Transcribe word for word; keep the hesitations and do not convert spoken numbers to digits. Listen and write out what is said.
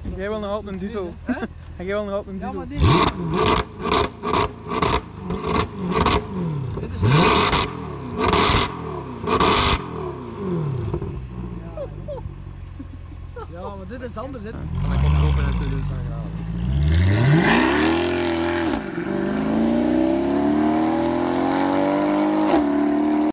En jij wil nog altijd een diesel. En jij wil nog altijd een diesel. Ja, maar nee. Dit is ja, maar dit is anders. Dit. Mijn kop open en toen is het graag.